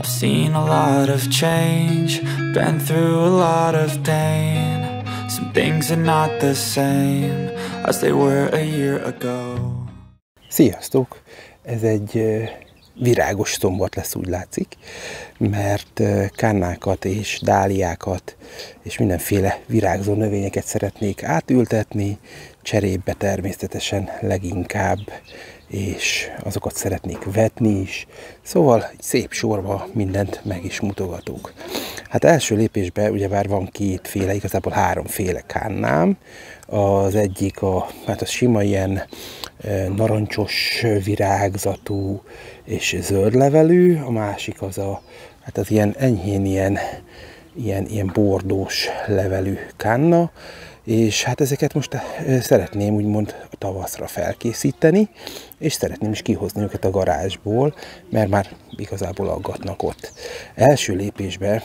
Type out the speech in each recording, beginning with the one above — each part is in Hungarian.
I've seen a lot of change, been through a lot of pain. Some things are not the same as they were a year ago. Sziasztok! Ez egy virágos szombat lesz, úgy látszik, mert kannákat és dáliákat és mindenféle virágzó növényeket szeretnék átültetni, cserébe természetesen leginkább, és azokat szeretnék vetni is, szóval egy szép sorba mindent meg is mutogatok. Hát első lépésben ugyebár van kétféle, igazából háromféle kannám. Az egyik a sima ilyen narancsos virágzatú és zöld levelű, a másik az az ilyen enyhén ilyen bordós levelű kanna, és hát ezeket most szeretném úgymond a tavaszra felkészíteni, és szeretném is kihozni őket a garázsból, mert már igazából aggatnak ott. Első lépésben,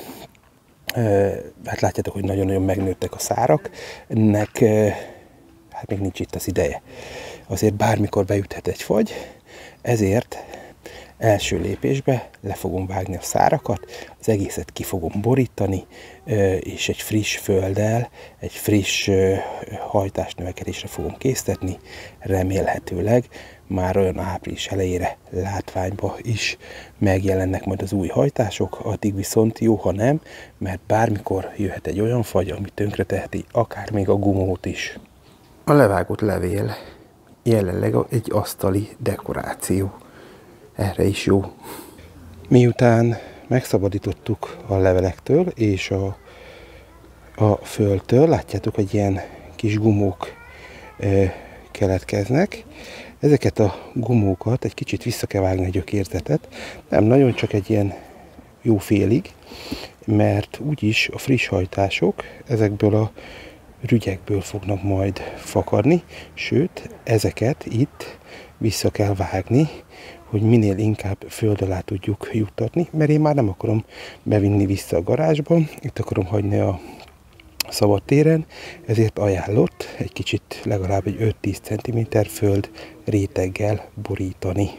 hát látjátok, hogy nagyon-nagyon megnőttek a szárak, ennek hát még nincs itt az ideje. Azért bármikor beüthet egy fagy, ezért első lépésbe le fogom vágni a szárakat, az egészet ki fogom borítani, és egy friss földdel, egy friss hajtásnövekedésre fogom késztetni, remélhetőleg már olyan április elejére látványba is megjelennek majd az új hajtások, addig viszont jó, ha nem, mert bármikor jöhet egy olyan fagy, ami tönkreteheti akár még a gumót is. A levágott levél jelenleg egy asztali dekoráció. Erre is jó. Miután megszabadítottuk a levelektől és a földtől, látjátok, hogy ilyen kis gumók keletkeznek. Ezeket a gumókat egy kicsit vissza kell vágni a gyökérzetet, nem nagyon, csak egy ilyen jó félig, mert úgyis a friss hajtások ezekből a rügyekből fognak majd fakadni, sőt, ezeket itt vissza kell vágni, hogy minél inkább föld alá tudjuk juttatni, mert én már nem akarom bevinni vissza a garázsba, itt akarom hagyni a szabad téren, ezért ajánlott egy kicsit, legalább egy 5-10 cm föld réteggel borítani.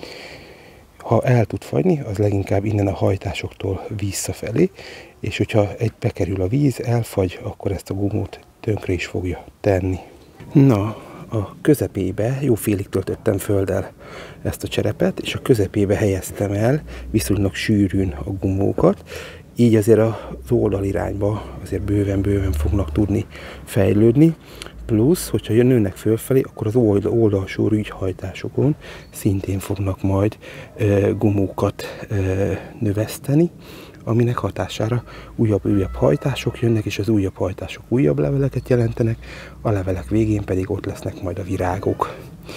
Ha el tud fagyni, az leginkább innen a hajtásoktól visszafelé, és hogyha bekerül a víz, elfagy, akkor ezt a gumót tönkre is fogja tenni. Na, a közepébe jó félig töltöttem földdel ezt a cserepet, és a közepébe helyeztem el viszonylag sűrűn a gumókat, így azért az oldalirányba azért bőven fognak tudni fejlődni, plusz, hogyha nőnek fölfelé, akkor az oldalsó rügyhajtásokon szintén fognak majd gumókat növeszteni, aminek hatására újabb hajtások jönnek, és az újabb hajtások újabb leveleket jelentenek, a levelek végén pedig ott lesznek majd a virágok.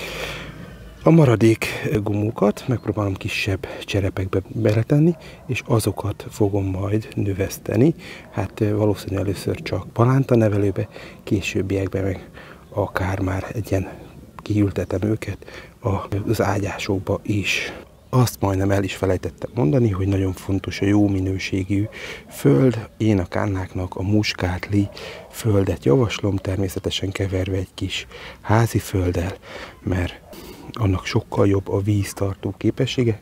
A maradék gumókat megpróbálom kisebb cserepekbe beletenni, és azokat fogom majd növeszteni. Hát valószínűleg először csak palántanevelőbe, későbbiekben meg akár már egy ilyen kiültetem őket az ágyásokba is. Azt majdnem el is felejtettem mondani, hogy nagyon fontos a jó minőségű föld. Én a kannáknak a muskátli földet javaslom, természetesen keverve egy kis házi földdel, mert annak sokkal jobb a víztartó képessége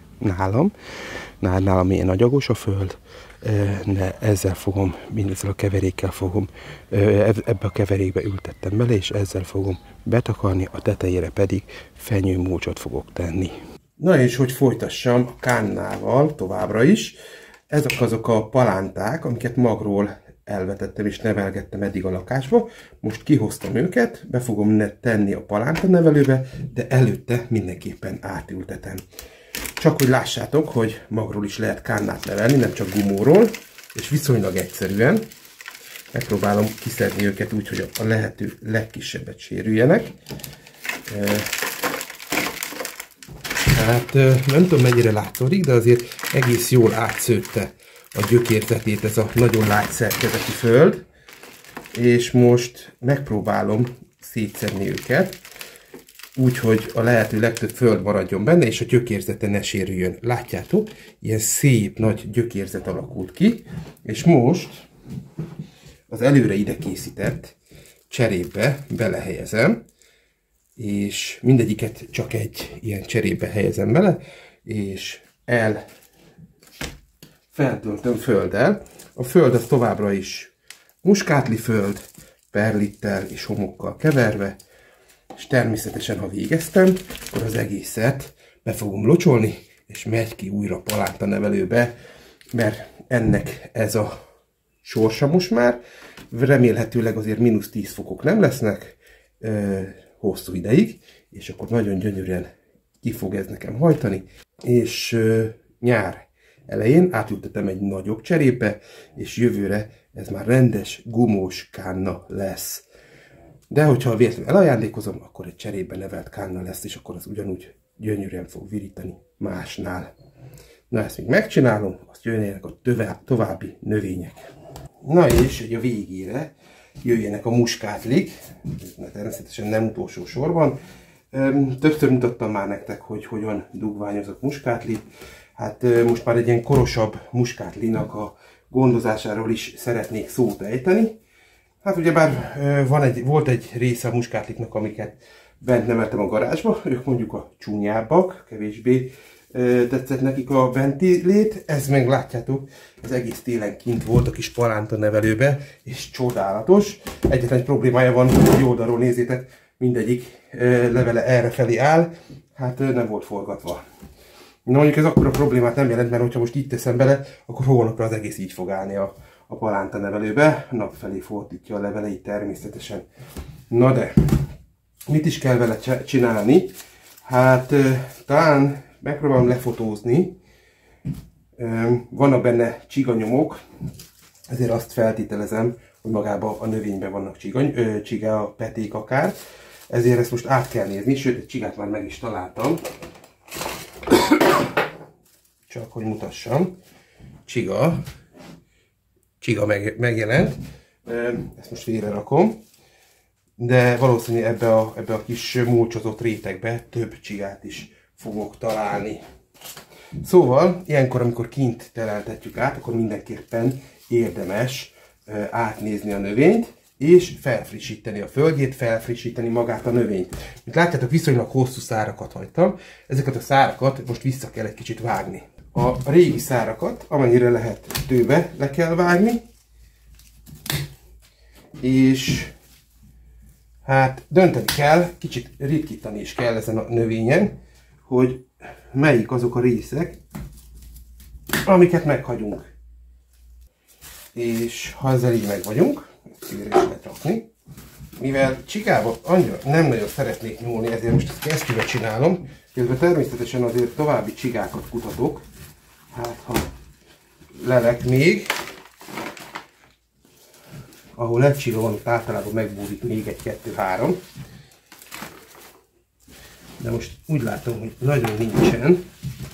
nálam ilyen agyagos a föld, de ezzel a keverékkel fogom, ebbe a keverékbe ültettem bele, és ezzel fogom betakarni, a tetejére pedig fenyőmulcsot fogok tenni. Na és hogy folytassam a kannával továbbra is, ezek azok a palánták, amiket magról elvetettem és nevelgettem eddig a lakásba. Most kihoztam őket, be fogom tenni a palántanevelőbe, de előtte mindenképpen átültetem. Csak hogy lássátok, hogy magról is lehet kannát nevelni, nem csak gumóról, és viszonylag egyszerűen. Megpróbálom kiszedni őket úgy, hogy a lehető legkisebbet sérüljenek. Hát nem tudom, mennyire látszódik, de azért egész jól átszőtte a gyökérzetét ez a nagyon lágy szerkezetű föld, és most megpróbálom szétszedni őket, úgy, hogy a lehető legtöbb föld maradjon benne, és a gyökérzete ne sérüljön. Látjátok? Ilyen szép nagy gyökérzet alakult ki, és most az előre ide készített cserébe belehelyezem, és mindegyiket csak egy ilyen cserébe helyezem bele, és feltöltöm földdel. A föld az továbbra is muskátli föld, perlittel és homokkal keverve, és természetesen, ha végeztem, akkor az egészet be fogom locsolni, és megy ki újra palántanevelőbe, mert ennek ez a sorsa most már. Remélhetőleg azért -10 fokok nem lesznek hosszú ideig, és akkor nagyon gyönyörűen ki fog ez nekem hajtani, és nyár elején átültetem egy nagyobb cserébe, és jövőre ez már rendes gumós kánna lesz. De hogyha véletlenül elajándékozom, akkor egy cserébe nevelt kánna lesz, és akkor az ugyanúgy gyönyörűen fog virítani másnál. Na, ezt még megcsinálom, azt jöjjenek a további növények. Na és a végére jöjjenek a muskátlik, természetesen nem utolsó sorban. Többször mutattam már nektek, hogy hogyan dugványozok muskátlit. Hát most már egy ilyen korosabb muskátlinak a gondozásáról is szeretnék szót ejteni. Hát ugyebár volt egy része a muskátliknak, amiket bent neveltem a garázsba, ők mondjuk a csúnyábbak, kevésbé tetszett nekik a benti lét. Ez meg látjátok, ez egész télen kint volt a kis palánta nevelőbe, és csodálatos. Egyetlen egy problémája van, hogy oldalról nézzétek, mindegyik levele errefelé áll, hát nem volt forgatva. Na mondjuk ez akkora problémát nem jelent, mert hogyha most így teszem bele, akkor hónapra az egész így fog állni a palánta nevelőbe, nap felé fordítja a leveleit természetesen. Na de, mit is kell vele csinálni? Hát talán megpróbálom lefotózni. Vannak benne csiganyomok, ezért azt feltételezem, hogy magában a növényben vannak csiga, peték akár. Ezért ezt most át kell nézni, sőt egy csigát már meg is találtam. Csak hogy mutassam. Csiga megjelent. Ezt most félre rakom. De valószínűleg ebbe a kis mulcsozott rétegbe több csigát is fogok találni. Szóval, ilyenkor, amikor kint teleltetjük át, akkor mindenképpen érdemes átnézni a növényt, és felfrissíteni a földjét, felfrissíteni magát a növényt. Mint látjátok, viszonylag hosszú szárakat hagytam. Ezeket a szárakat most vissza kell egy kicsit vágni. A régi szárakat, amennyire lehet tőbe le kell vágni, és hát dönteni kell, kicsit ritkítani is kell ezen a növényen, hogy melyik azok a részek, amiket meghagyunk. És ha ezzel így meg vagyunk, szívére is lehet rakni. Mivel csigába annyira nem nagyon szeretnék nyúlni, ezért most ezt kesztyűvel csinálom, közben természetesen azért további csigákat kutatok. Hát ha lelek még, ahol egy csiga van, ott általában megbúrik még egy-kettő-három. De most úgy látom, hogy nagyon nincsen.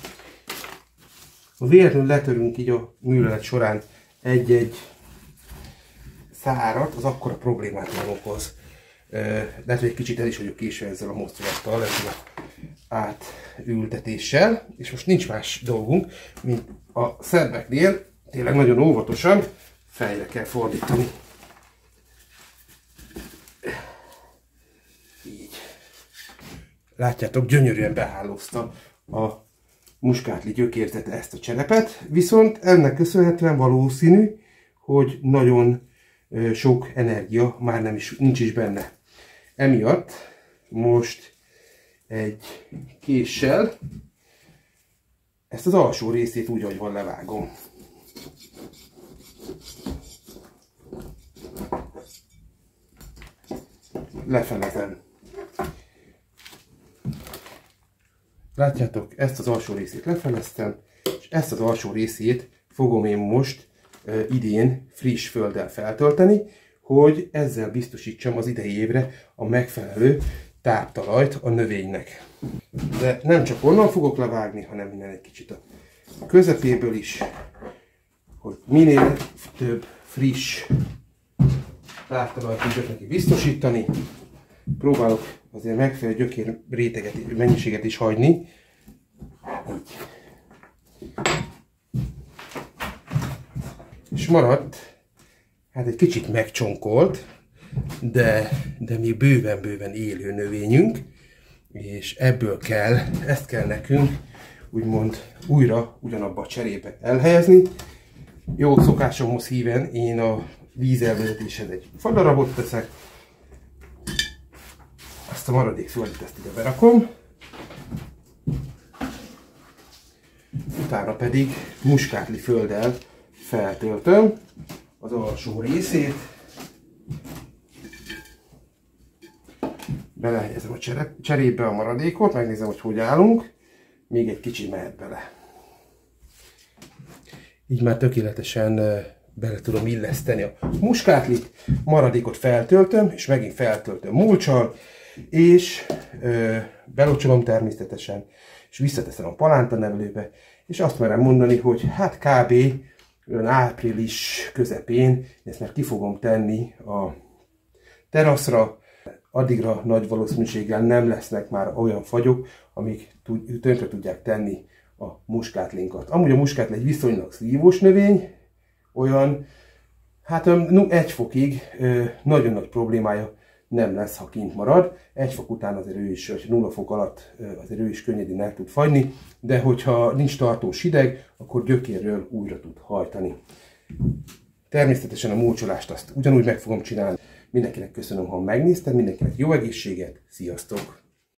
Ha véletlenül letörünk így a művelet során egy-egy szárat, az akkora problémát nem okoz. Lehet, hogy egy kicsit el is vagyok késve ezzel a mozdulattal, ezzel az átültetéssel, és most nincs más dolgunk, mint a szebbeknél tényleg nagyon óvatosan fejre kell fordítani. Így. Látjátok, gyönyörűen behálózta a muskátli gyökérzete ezt a cserepet, viszont ennek köszönhetően valószínű, hogy nagyon sok energia már nincs is benne. Emiatt most egy késsel ezt az alsó részét úgy, ahogy van, levágom. Lefelezem. Látjátok, ezt az alsó részét lefeleztem, és ezt az alsó részét fogom én most idén friss földdel feltölteni, hogy ezzel biztosítsam az idei évre a megfelelő táptalajt a növénynek. De nem csak onnan fogok levágni, hanem innen egy kicsit a közepéből is, hogy minél több friss táptalajt tudjak neki biztosítani. Próbálok azért megfelelő gyökér réteget, mennyiséget is hagyni. Így. És maradt, hát egy kicsit megcsonkolt, de még bőven-bőven élő növényünk, és ezt kell nekünk úgymond újra ugyanabba a cserébe elhelyezni, Jó szokásomhoz híven én a vízelvezetéshez egy fadarabot teszek, azt a maradék földet ezt ide berakom, utána pedig muskátli földdel feltöltöm az alsó részét, belehelyezem a cserébe a maradékot, megnézem, hogy állunk, még egy kicsi mehet bele. Így már tökéletesen bele tudom illeszteni a muskátlit, maradékot feltöltöm, és megint feltöltöm mulccsal, és belocsolom természetesen, és visszateszem a palántanevelőbe, és azt merem mondani, hogy hát kb. Olyan április közepén ezt már ki fogom tenni a teraszra, addigra nagy valószínűséggel nem lesznek már olyan fagyok, amik tönkre tudják tenni a muskátlinkat. Amúgy a muskátli egy viszonylag szívós növény, olyan, hát 1 fokig nagyon nagy problémája nem lesz, ha kint marad. 1 fok után azért ő is, vagy 0 fok alatt azért ő is könnyedén el tud fagyni, de hogyha nincs tartós hideg, akkor gyökérről újra tud hajtani. Természetesen a mulcsolást azt ugyanúgy meg fogom csinálni. Mindenkinek köszönöm, ha megnézted, mindenkinek jó egészséget, sziasztok!